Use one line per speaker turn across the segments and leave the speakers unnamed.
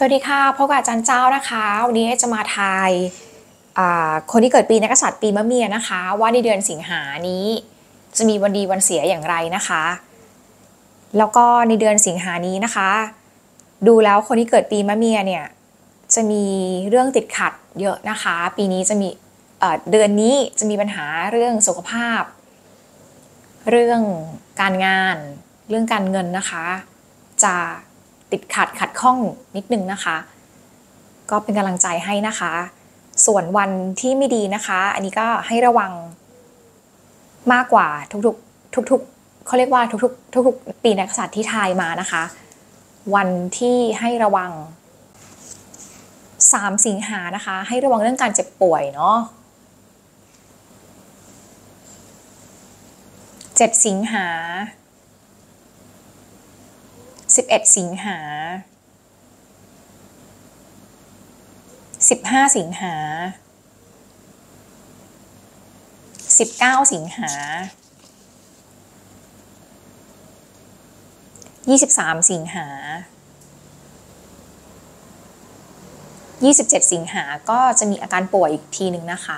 วัสดีค่ะพบกับอาจารย์เจ้านะคะวันนี้จะมาทายคนที่เกิดปีนักษัตริย์ปีมะเมียนะคะว่าในเดือนสิงหานี้จะมีวันดีวันเสียอย่างไรนะคะแล้วก็ในเดือนสิงหานี้นะคะดูแล้วคนที่เกิดปีมะเมียเนี่ยจะมีเรื่องติดขัดเยอะนะคะปีนี้จะมีเดือนนี้จะมีปัญหาเรื่องสุขภาพเรื่องการงานเรื่องการเงินนะคะจะติดขัดข้องนิดนึงนะคะก็เป็นกำลังใจให้นะคะส่วนวันที่ไม่ดีนะคะอันนี้ก็ให้ระวังมากกว่าทุกเขาเรียกว่าทุกปีนักษัตริย์ที่ทายมานะคะวันที่ให้ระวัง3 สิงหานะคะให้ระวังเรื่องการเจ็บป่วยเนาะ7 สิงหา11 สิงหา15 สิงหา19 สิงหา23 สิงหา27 สิงหาก็จะมีอาการป่วยอีกทีหนึ่งนะคะ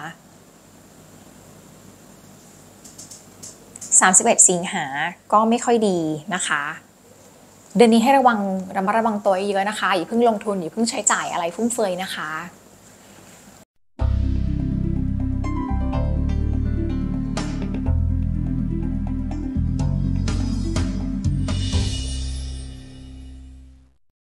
31 สิงหาก็ไม่ค่อยดีนะคะเดือนนี้ให้ระมัดระวังตัวเยอะนะคะอย่าเพิ่งลงทุนอย่าเพิ่งใช้จ่ายอะไรฟุ่มเฟือยนะคะ